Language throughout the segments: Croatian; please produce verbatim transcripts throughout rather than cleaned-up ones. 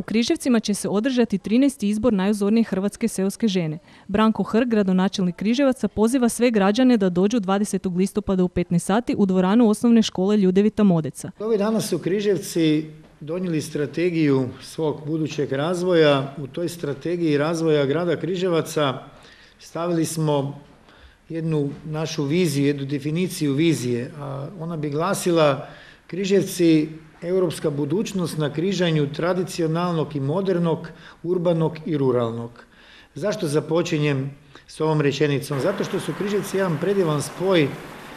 Križevcima će se održati trinaesti izbor najuzornije hrvatske seoske žene. Branko Hrg, gradonačelnik Križevaca, poziva sve građane da dođu dvadesetog listopada u petnaest sati u dvoranu osnovne škole Ljudevita Modeca. Ovih dana su Križevci donijeli strategiju svog budućeg razvoja. U toj strategiji razvoja grada Križevaca stavili smo jednu našu viziju, jednu definiciju vizije, a ona bi glasila: Križevci, europska budućnost na križanju tradicionalnog i modernog, urbanog i ruralnog. Zašto započinjem s ovom rečenicom? Zato što su Križevci jedan predivan spoj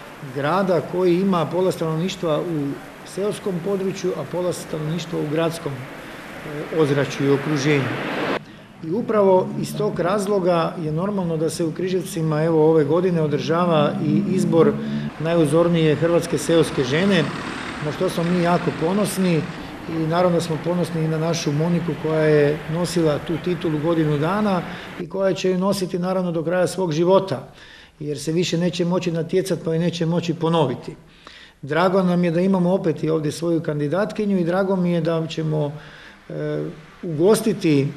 grada koji ima pola stanovništva u seoskom području, a pola stanovništva u gradskom ozračju i okruženju. I upravo iz tog razloga je normalno da se u Križevcima evo ove godine održava i izbor najuzornije hrvatske seoske žene, na što smo mi jako ponosni i naravno smo ponosni i na našu Moniku koja je nosila tu titulu godinu dana i koja će ju nositi naravno do kraja svog života, jer se više neće moći natjecati pa i neće moći ponoviti. Drago nam je da imamo opet i ovdje svoju kandidatkinju i drago mi je da ćemo e, ugostiti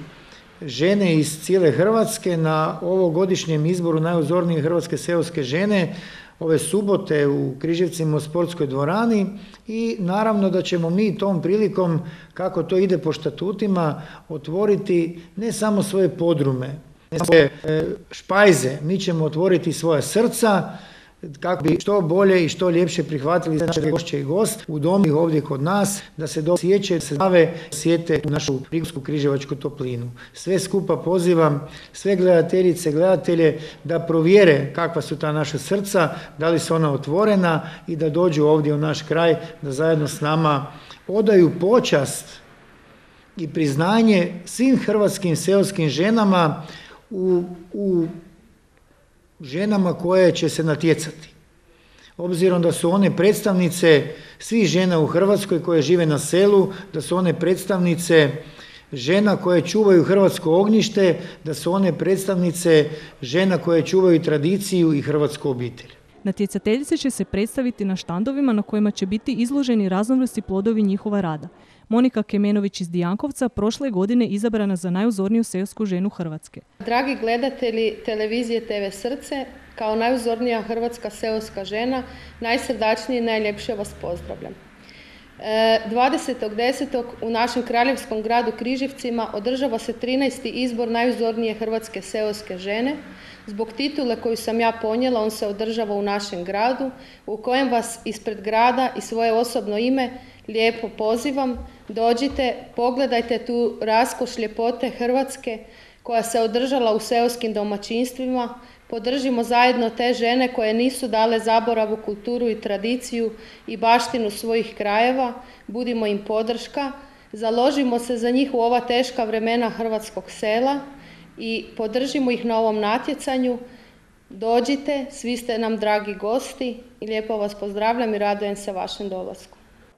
žene iz cijele Hrvatske na ovogodišnjem izboru najuzornije hrvatske seoske žene ove subote u Križevcima u sportskoj dvorani i naravno da ćemo mi tom prilikom, kako to ide po štatutima, otvoriti ne samo svoje podrume, ne samo svoje špajze, mi ćemo otvoriti svoja srca kako bi što bolje i što ljepše prihvatili naše gošće i gost u domu i ovdje kod nas, da se dobro sjeće, da se zdrave sjete u našu prigorsku križevačku toplinu. Sve skupa pozivam sve gledateljice, gledatelje da provjere kakva su ta naša srca, da li su ona otvorena i da dođu ovdje u naš kraj, da zajedno s nama odaju počast i priznanje svim hrvatskim seoskim ženama u, u ženama koje će se natjecati. Obzirom da su one predstavnice svih žena u Hrvatskoj koje žive na selu, da su one predstavnice žena koje čuvaju hrvatsko ognjište, da su one predstavnice žena koje čuvaju tradiciju i hrvatsku obitelj. Natjecateljice će se predstaviti na štandovima na kojima će biti izloženi raznovrsni plodovi njihova rada. Monika Kemenović iz Dijankovca prošle godine izabrana za najuzorniju seosku ženu Hrvatske. Dragi gledatelji televizije te ve Srce, kao najuzornija hrvatska seoska žena, najsrdačnije i najljepše vas pozdravljam. dvadesetog desetog u našem kraljevskom gradu Križevcima održava se trinaesti izbor najuzornije hrvatske seoske žene. Zbog titule koju sam ja ponijela, on se održava u našem gradu, u kojem vas ispred grada i svoje osobno ime lijepo pozivam. Dođite, pogledajte tu raskoš ljepote Hrvatske koja se održala u seoskim domaćinstvima. Podržimo zajedno te žene koje nisu dale zaboravu kulturu i tradiciju i baštinu svojih krajeva. Budimo im podrška, založimo se za njih u ova teška vremena hrvatskog sela i podržimo ih na ovom natjecanju. Dođite, svi ste nam dragi gosti i lijepo vas pozdravljam i radujem se vašem dolasku.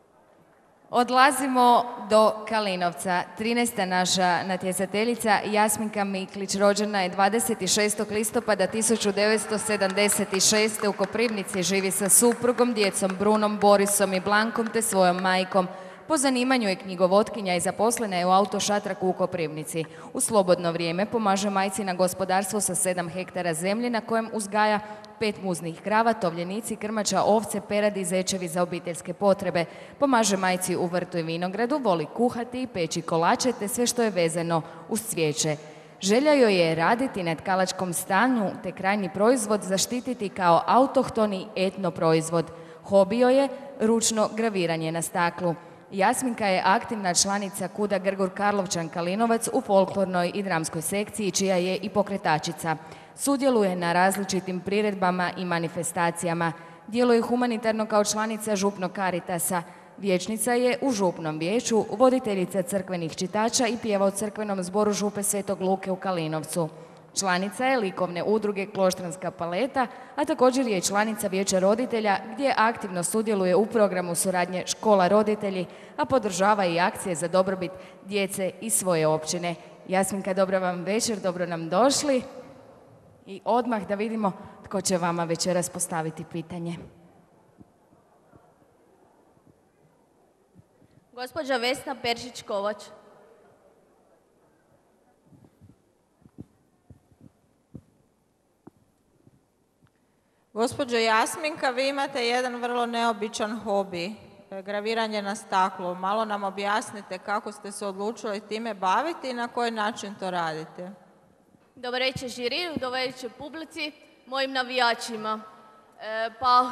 Odlazimo do Kalinovca. trinaesta naša natjecateljica Jasminka Miklić rođena je dvadeset šestog listopada tisuću devetsto sedamdeset šeste. u Koprivnici, živi sa suprugom, djecom Brunom, Borisom i Blankom te svojom majkom. Po zanimanju je knjigovotkinja i zaposlena je u autošatraku u Koprivnici. U slobodno vrijeme pomaže majci na gospodarstvo sa sedam hektara zemlje na kojem uzgaja pet muznih krava, tovljenici, krmača, ovce, peradi i zečevi za obiteljske potrebe. Pomaže majci u vrtu i vinogradu, voli kuhati i peći kolače te sve što je vezano uz cvijeće. Želja joj je raditi na tkalačkom stanju te krajnji proizvod zaštititi kao autohtoni etno proizvod. Hobi joj je ručno graviranje na staklu. Jasminka je aktivna članica Kuda Grgur Karlovčan Kalinovac u folklornoj i dramskoj sekciji, čija je i pokretačica. Sudjeluje na različitim priredbama i manifestacijama. Djeluje humanitarno kao članica Župnog Karitasa. Vijećnica je u Župnom vijeću, voditeljica crkvenih čitača i pjeva u crkvenom zboru Župe Svetog Luke u Kalinovcu. Članica je likovne udruge Kloštranska paleta, a također je članica Vijeća roditelja gdje aktivno sudjeluje u programu suradnje Škola roditelji, a podržava i akcije za dobrobit djece iz svoje općine. Jasminka, dobro vam večer, dobro nam došli i odmah da vidimo tko će vama večeras postaviti pitanje. Gospođa Vesna Peršić-Kovač. Gospođo Jasminka, vi imate jedan vrlo neobičan hobi, graviranje na staklu. Malo nam objasnite kako ste se odlučili time baviti i na koji način to radite. Dobar večer žiri, dobar večer publici, mojim navijačima. E, pa,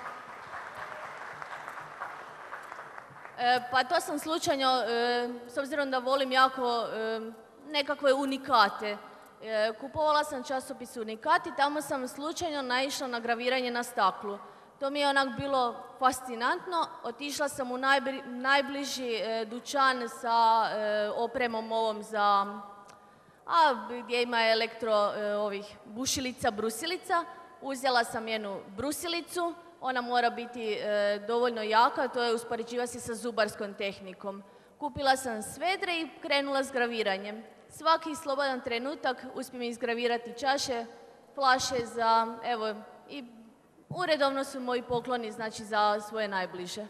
e, pa to sam slučajno, e, s obzirom da volim jako e, nekakve unikate. E, kupovala sam časopis Unikat i tamo sam slučajno naišla na graviranje na staklu. To mi je onak bilo fascinantno. Otišla sam u najbri, najbliži e, dućan sa e, opremom ovom za... a gdje ima elektro e, ovih bušilica, brusilica. Uzela sam jednu brusilicu, ona mora biti e, dovoljno jaka, to je uspoređiva se sa zubarskom tehnikom. Kupila sam svedre i krenula s graviranjem. Svaki slobodan trenutak uspijem izgravirati čaše, flaše za, evo, i uredovno su moji pokloni, znači za svoje najbliže.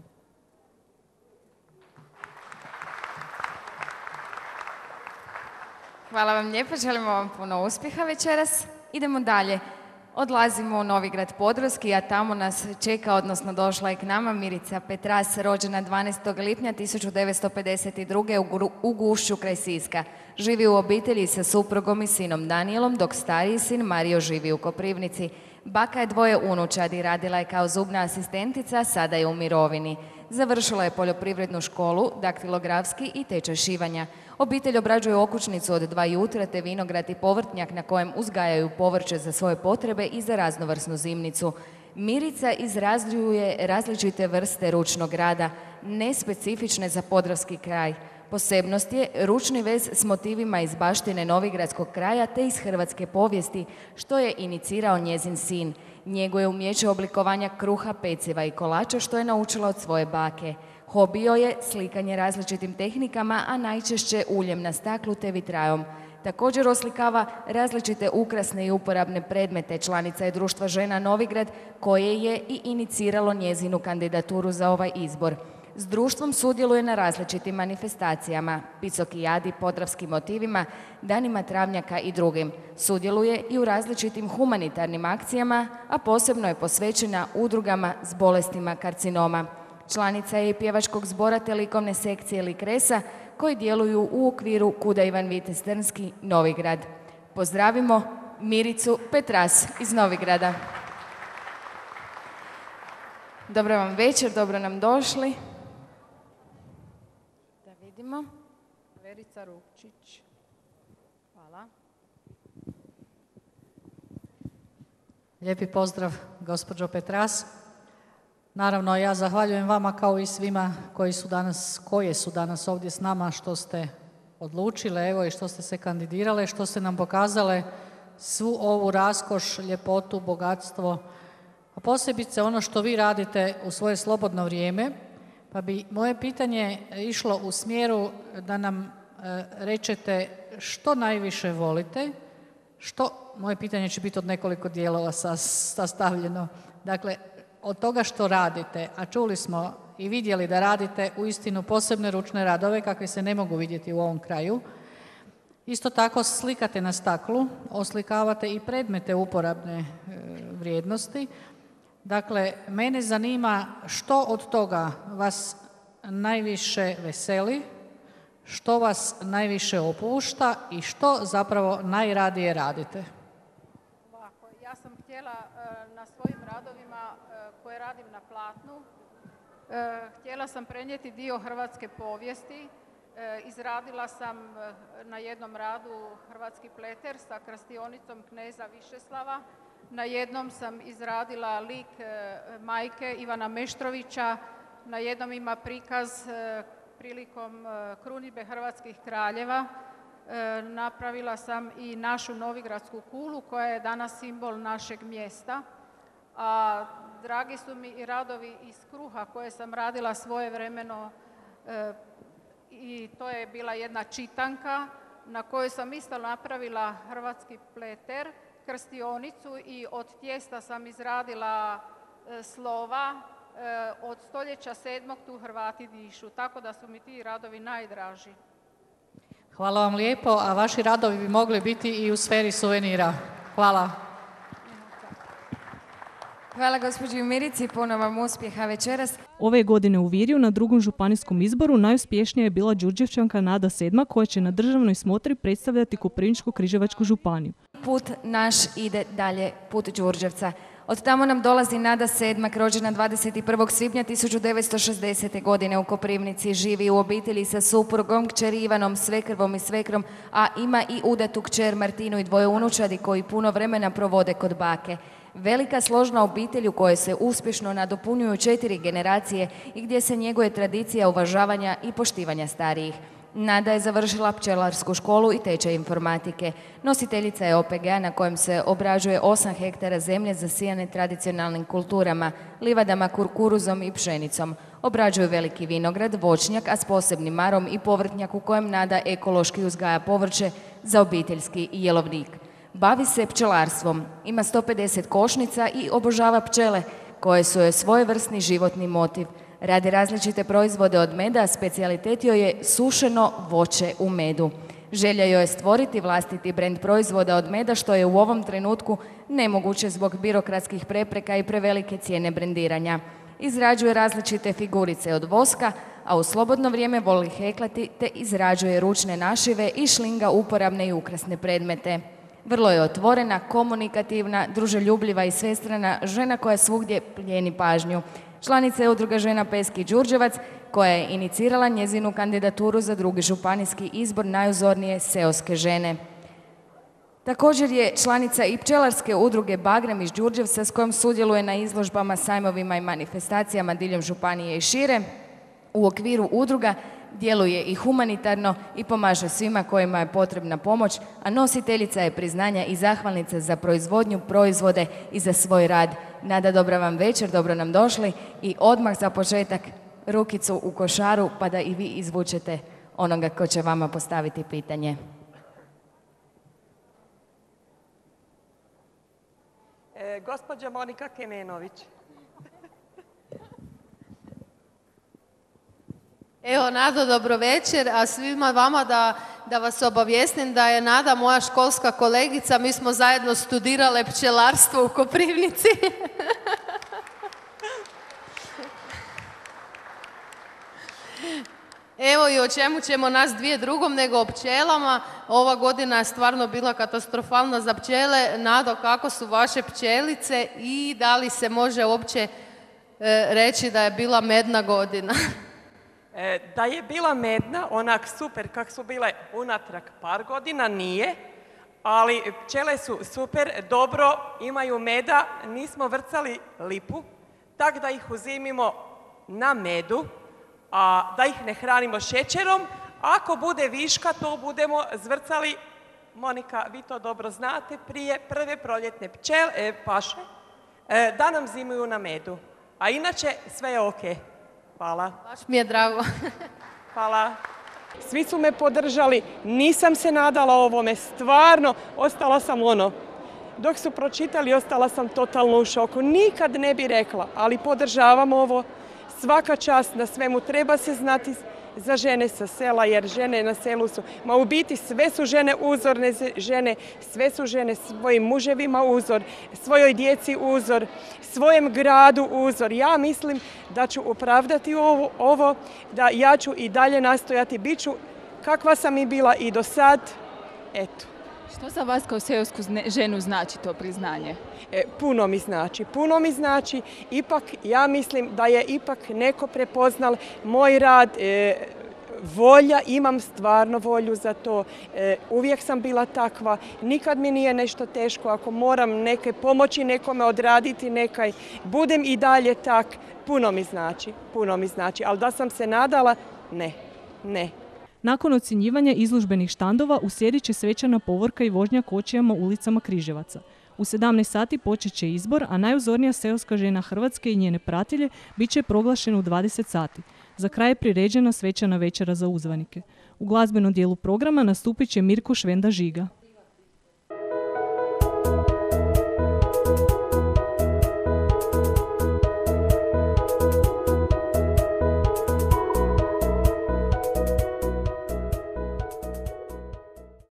Hvala vam lijepo, želimo vam puno uspjeha večeras. Idemo dalje. Odlazimo u Novigrad Podravski, a tamo nas čeka, odnosno došla je k nama Mirica Petras, rođena dvanaestog lipnja tisuću devetsto pedeset druge. u Gušću kraj Siska. Živi u obitelji sa suprugom i sinom Danijelom, dok stariji sin Mario živi u Koprivnici. Baka je dvoje unučadi, radila je kao zubna asistentica, sada je u mirovini. Završila je poljoprivrednu školu, daktilografski i tečaj šivanja. Obitelj obrađuje okućnicu od dva jutra te vinograd i povrtnjak na kojem uzgajaju povrće za svoje potrebe i za raznovrsnu zimnicu. Mirica izrađuje različite vrste ručnog rada, nespecifične za podravski kraj. Posebnost je ručni vez s motivima iz baštine novigradskog kraja te iz hrvatske povijesti, što je inicirao njezin sin. Njeguje umijeće oblikovanja kruha, peciva i kolača, što je naučila od svoje bake. Hobi joj je slikanje različitim tehnikama, a najčešće uljem na staklu te vitrajom. Također oslikava različite ukrasne i uporabne predmete. Članica je Društva žena Novigrad, koje je i iniciralo njezinu kandidaturu za ovaj izbor. S društvom sudjeluje na različitim manifestacijama, Picokijadi, podravskim motivima, danima travnjaka i drugim. Sudjeluje i u različitim humanitarnim akcijama, a posebno je posvećena udrugama s bolestima karcinoma. Članica je i pjevačkog zbora te likovne sekcije Likresa, koji djeluju u okviru Kuda Ivan Vitez Trnski, Novigrad. Pozdravimo Miricu Petras iz Novigrada. Dobro vam večer, dobro nam došli. Da vidimo. Verica Rupčić. Hvala. Lijepi pozdrav, gospođo Petras. Naravno, ja zahvaljujem vama kao i svima koji su danas, koje su danas ovdje s nama, što ste odlučile, evo, i što ste se kandidirale, što ste nam pokazale svu ovu raskoš, ljepotu, bogatstvo, a posebice ono što vi radite u svoje slobodno vrijeme. Pa bi moje pitanje išlo u smjeru da nam e, rečete što najviše volite, što, moje pitanje će biti od nekoliko dijelova sastavljeno. Dakle, od toga što radite, a čuli smo i vidjeli da radite uistinu posebne ručne radove kakve se ne mogu vidjeti u ovom kraju. Isto tako slikate na staklu, oslikavate i predmete uporabne e, vrijednosti. Dakle, mene zanima što od toga vas najviše veseli, što vas najviše opušta i što zapravo najradije radite. Ovako, ja sam htjela na svojim radovima koje radim na platnu, htjela sam prenijeti dio hrvatske povijesti. Izradila sam na jednom radu hrvatski pleter sa krastionicom kneza Višeslava. Na jednom sam izradila lik majke Ivana Meštrovića, na jednom ima prikaz prilikom krunidbe hrvatskih kraljeva. Napravila sam i našu novigradsku kulu koja je danas simbol našeg mjesta. A dragi su mi i radovi iz kruha koje sam radila svojevremeno i to je bila jedna čitanka na kojoj sam isto napravila hrvatski pleter, krstionicu i od tijesta sam izradila e, slova e, od stoljeća sedmog tu Hrvati dišu, tako da su mi ti radovi najdraži. Hvala vam lijepo, a vaši radovi bi mogli biti i u sferi suvenira. Hvala. Hvala gospođi Mirici, puno vam uspjeha večeras. Ove godine u Virju na drugom županijskom izboru najuspješnija je bila Đurđevčanka Nada Sedma koja će na državnoj smotri predstavljati Koprivničko-križevačku županiju. Put naš ide dalje, put Đurđevca. Od tamo nam dolazi Nada Sedmak, rođena dvadeset prvog svibnja tisuću devetsto šezdesete. godine u Koprivnici. Živi u obitelji sa suprugom, kćeri Ivanom, svekrvom i svekrom, a ima i udatu kćer Martinu i dvoje unučadi koji puno vremena provode kod bake. Velika složna obitelj u kojoj se uspješno nadopunjuju četiri generacije i gdje se njeguje tradicija uvažavanja i poštivanja starijih. Nada je završila pčelarsku školu i tečaj informatike. Nositeljica je O P G-a na kojem se obrađuje osam hektara zemlje zasijane tradicionalnim kulturama, livadama, kukuruzom i pšenicom. Obrađuju veliki vinograd, voćnjak, a s posebnim marom i povrtnjak u kojem Nada ekološki uzgaja povrće za obiteljski jelovnik. Bavi se pčelarstvom, ima sto pedeset košnica i obožava pčele, koje su joj svojevrsni životni motiv. Radi različite proizvode od meda, specijalitet joj je sušeno voće u medu. Želja joj je stvoriti vlastiti brend proizvoda od meda, što je u ovom trenutku nemoguće zbog birokratskih prepreka i prevelike cijene brendiranja. Izrađuje različite figurice od voska, a u slobodno vrijeme voli heklati te izrađuje ručne našive i šlinga uporabne i ukrasne predmete. Vrlo je otvorena, komunikativna, druželjubljiva i svestrana žena koja svugdje plijeni pažnju. Članica je udruga žena Peski Đurđevac koja je inicirala njezinu kandidaturu za drugi županijski izbor najuzornije seoske žene. Također je članica i pčelarske udruge Bagrem iz Đurđevca s kojom sudjeluje na izložbama, sajmovima i manifestacijama diljem županije i šire. U okviru udruga djeluje i humanitarno i pomaže svima kojima je potrebna pomoć, a nositeljica je priznanja i zahvalnica za proizvodnju, proizvode i za svoj rad. Nada, dobra vam večer, dobro nam došli i odmah za početak rukicu u košaru pa da i vi izvučete onoga ko će vama postaviti pitanje. E, gospođa Monika Kemenović. Evo, Nado, dobro večer, a svima vama da, da vas obavijestim da je Nada moja školska kolegica, mi smo zajedno studirale pčelarstvo u Koprivnici. Evo i o čemu ćemo nas dvije drugom nego o pčelama. Ova godina je stvarno bila katastrofalna za pčele. Nado, kako su vaše pčelice i da li se može uopće e, reći da je bila medna godina? E, da je bila medna, onak super kak su bile unatrag par godina, nije, ali pčele su super, dobro, imaju meda, nismo vrcali lipu, tak da ih uzimimo na medu, a da ih ne hranimo šećerom. Ako bude viška, to budemo zvrcali, Monika, vi to dobro znate, prije prve proljetne pčele, e, paše, e, da nam zimuju na medu. A inače, sve je okej. Hvala. Baš mi je drago. Hvala. Svi su me podržali, nisam se nadala ovome, stvarno, ostala sam ono. Dok su pročitali, ostala sam totalno u šoku. Nikad ne bi rekla, ali podržavam ovo. Svaka čast na svemu, treba se znati za žene sa sela, jer žene na selu su, ma u biti sve su žene uzorne žene, sve su žene svojim muževima uzor, svojoj djeci uzor, svojem gradu uzor. Ja mislim da ću opravdati ovo, ovo, da ja ću i dalje nastojati, bit ću kakva sam i bila i do sad, eto. Što za vas kao seosku ženu znači to priznanje? E, puno mi znači, puno mi znači. Ipak, ja mislim da je ipak neko prepoznal moj rad, e, volja, imam stvarno volju za to. E, uvijek sam bila takva, nikad mi nije nešto teško. Ako moram neke pomoći nekome odraditi nekaj, budem i dalje tak. Puno mi znači, puno mi znači. Ali da sam se nadala, ne, ne. Nakon ocjenjivanja izložbenih štandova uslijedit će svečana povorka i vožnja kočijama ulicama Križevaca. U sedamnaest sati počet će izbor, a najuzornija seoska žena Hrvatske i njene pratilje bit će proglašena u dvadeset sati. Za kraj je priređena svečana večera za uzvanike. U glazbenom dijelu programa nastupit će Mirko Švenda Žiga.